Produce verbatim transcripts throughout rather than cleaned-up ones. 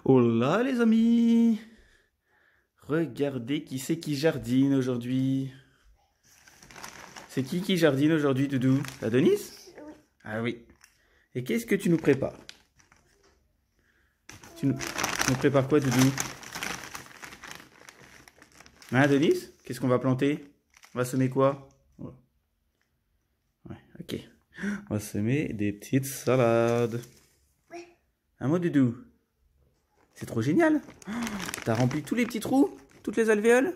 Oh là les amis, regardez qui c'est qui jardine aujourd'hui. C'est qui qui jardine aujourd'hui, Doudou? La Denise? Oui. Ah oui. Et qu'est-ce que tu nous prépares? Tu nous, nous prépares quoi, Doudou? Hein, Denise? Qu'est-ce qu'on va planter? On va semer quoi? Ouais, ok. On va semer des petites salades. Ouais. Un mot, Doudou? C'est trop génial. Oh, t'as rempli tous les petits trous? Toutes les alvéoles?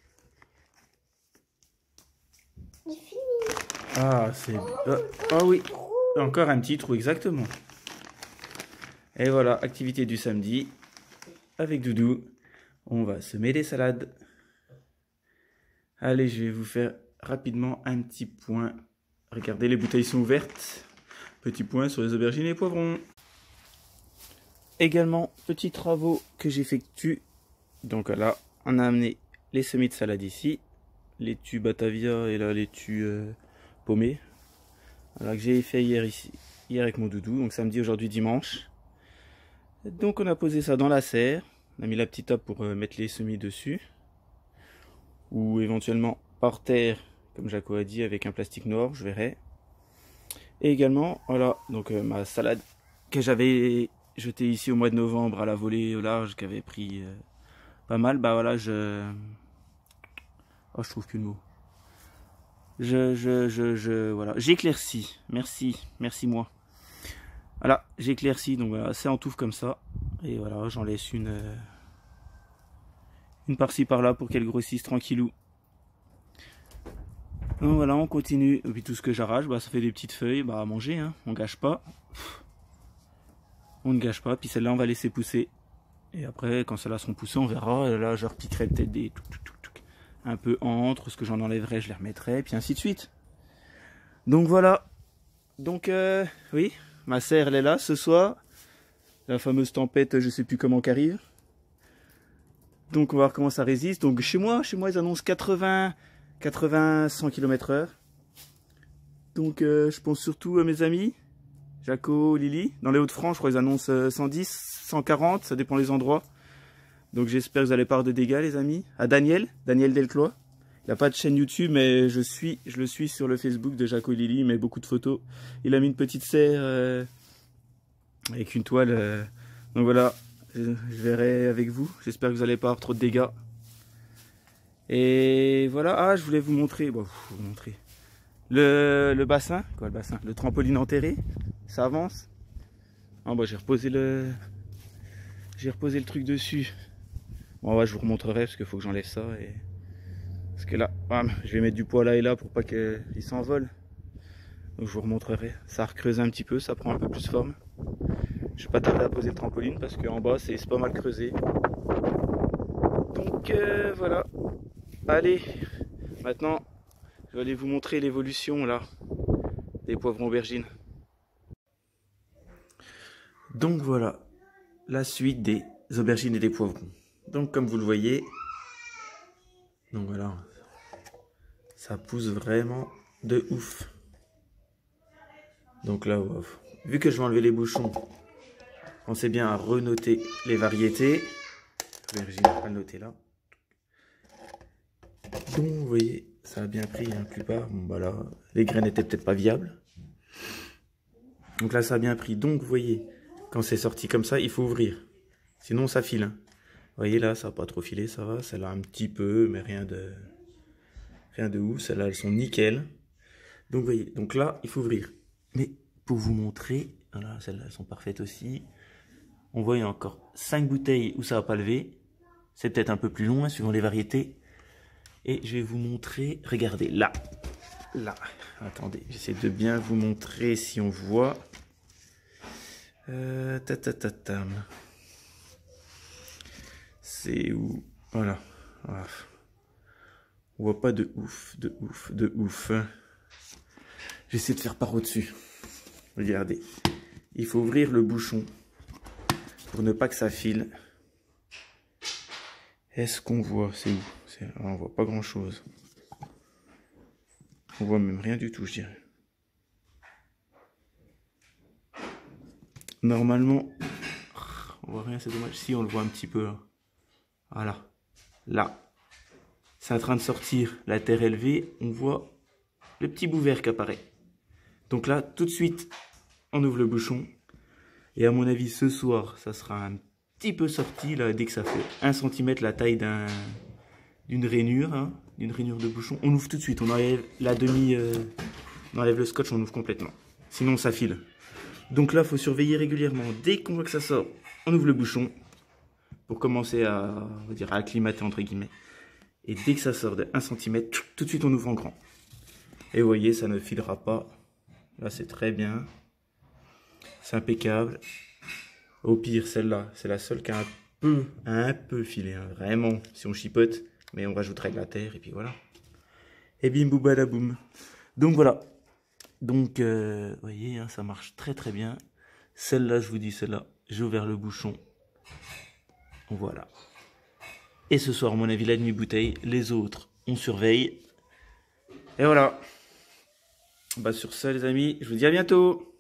Il finit. Ah, c'est... Oh, oh, oh oui, encore un petit trou, exactement. Et voilà, activité du samedi. Avec Doudou, on va semer des salades. Allez, je vais vous faire rapidement un petit point. Regardez, les bouteilles sont ouvertes. Petit point sur les aubergines et les poivrons. Également, petits travaux que j'effectue. Donc là, on a amené les semis de salade ici. Laitue Batavia et la laitue euh, paumée. Voilà, que j'ai fait hier ici, hier avec mon Doudou. Donc samedi, aujourd'hui, dimanche. Donc on a posé ça dans la serre. On a mis la petite table pour euh, mettre les semis dessus. Ou éventuellement par terre, comme Jaco a dit, avec un plastique noir, je verrai. Et également, voilà, donc euh, ma salade que j'avais jetée ici au mois de novembre à la volée au large, qui avait pris euh, pas mal. Bah voilà, je... Oh, je trouve plus le mot. Je, je, je, je, voilà, j'éclaircis. Merci, merci moi. Voilà, j'éclaircis, donc voilà, c'est en touffe comme ça. Et voilà, j'en laisse une, euh, une par-ci par-là pour qu'elle grossisse tranquillou. Donc voilà, on continue. Et puis tout ce que j'arrache, bah, ça fait des petites feuilles, bah, à manger, hein. On gâche pas. On ne gâche pas. Puis celle-là, on va laisser pousser. Et après, quand celles-là seront poussées, on verra. Et là, je repiquerai peut-être des tout, tout, tout, tout, un peu entre. Ce que j'en enlèverai, je les remettrai. Et puis ainsi de suite. Donc voilà. Donc, euh, oui, ma serre, elle est là ce soir. La fameuse tempête, je sais plus comment qu'arrive. Donc on va voir comment ça résiste. Donc chez moi, chez moi ils annoncent quatre-vingts, quatre-vingts, cent kilomètres heure. Donc euh, je pense surtout à mes amis, Jaco, Lily. Dans les Hauts-de-France, je crois qu'ils annoncent euh, cent dix, cent quarante, ça dépend des endroits. Donc j'espère que vous allez pas avoir de dégâts les amis. À Daniel, Daniel Delclois. Il n'a pas de chaîne YouTube, mais je suis, je le suis sur le Facebook de Jaco et Lily. Il met beaucoup de photos. Il a mis une petite serre euh, avec une toile. Euh, donc voilà. Je verrai avec vous. J'espère que vous n'allez pas avoir trop de dégâts. Et voilà. Ah, je voulais vous montrer. Bon, vous montrer. Le, le bassin. Quoi, le bassin? Le trampoline enterré. Ça avance. Ah, bah, j'ai reposé le. J'ai reposé le truc dessus. Bon, ouais, je vous remontrerai parce qu'il faut que j'enlève ça. Et... Parce que là, bam, je vais mettre du poids là et là pour pas qu'il s'envole. Donc, je vous remontrerai. Ça a recreusé un petit peu. Ça prend un peu plus forme. Je vais pas tarder à poser le trampoline parce qu'en bas c'est pas mal creusé. Donc euh, voilà. Allez, maintenant je vais aller vous montrer l'évolution là des poivrons aubergines. Donc voilà la suite des aubergines et des poivrons. Donc comme vous le voyez, donc voilà, ça pousse vraiment de ouf. Donc là, vu que je vais enlever les bouchons, pensez bien à renoter les variétés. Aubergine, on va pas le noter là. Donc vous voyez, ça a bien pris, hein, la plupart. Bon bah là, les graines n'étaient peut-être pas viables. Donc là, ça a bien pris. Donc vous voyez, quand c'est sorti comme ça, il faut ouvrir. Sinon, ça file. Hein. Vous voyez là, ça n'a pas trop filé, ça va. Celle-là un petit peu, mais rien de, rien de ouf. Celles-là, elles sont nickel. Donc vous voyez, donc là, il faut ouvrir. Mais pour vous montrer, voilà, celles-là, elles sont parfaites aussi. On voit il y a encore cinq bouteilles où ça va pas lever. C'est peut-être un peu plus long, hein, suivant les variétés. Et je vais vous montrer, regardez, là, là, attendez, j'essaie de bien vous montrer si on voit. Euh, ta ta ta tam. C'est où? Voilà. Ah. On voit pas de ouf, de ouf, de ouf. J'essaie de faire par au-dessus. Regardez, il faut ouvrir le bouchon pour ne pas que ça file. Est-ce qu'on voit? C'est où? On voit pas grand chose. On voit même rien du tout, je dirais. Normalement, On voit rien, c'est dommage. Si, on le voit un petit peu là. Voilà. Là. C'est en train de sortir la terre élevée. On voit le petit bout vert qui apparaît. Donc là, tout de suite, on ouvre le bouchon. Et à mon avis, ce soir, ça sera un petit peu sorti, là, dès que ça fait un centimètre, la taille d'un d'une rainure, hein, d'une rainure de bouchon. On ouvre tout de suite, on enlève la demi... Euh, on enlève le scotch, on ouvre complètement. Sinon, ça file. Donc là, il faut surveiller régulièrement. Dès qu'on voit que ça sort, on ouvre le bouchon pour commencer à, on va dire, à acclimater, entre guillemets. Et dès que ça sort de un centimètre, tout de suite, on ouvre en grand. Et vous voyez, ça ne filera pas. Là, c'est très bien. C'est impeccable. Au pire, celle-là, c'est la seule qui a un peu, un peu filé. Hein. Vraiment, si on chipote, mais on rajouterait de la terre, et puis voilà. Et bim, boubadaboum. Donc voilà. Donc, euh, vous voyez, hein, ça marche très très bien. Celle-là, je vous dis, celle-là, j'ai ouvert le bouchon. Voilà. Et ce soir, à mon avis, la demi-bouteille. Les autres, on surveille. Et voilà. Bah, sur ça, les amis, je vous dis à bientôt.